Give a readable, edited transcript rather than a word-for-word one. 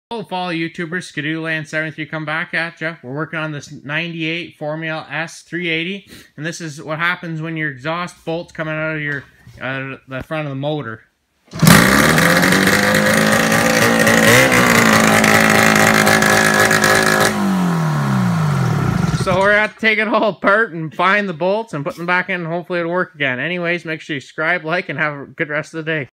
Hello, fellow YouTubers, Skidoo-Land73 come back at ya. We're working on this 98 Formula S 380, and this is what happens when your exhaust bolt's coming out of your the front of the motor. So we're going to take it all apart and find the bolts and put them back in, and hopefully it'll work again. Anyways, make sure you subscribe, like, and have a good rest of the day.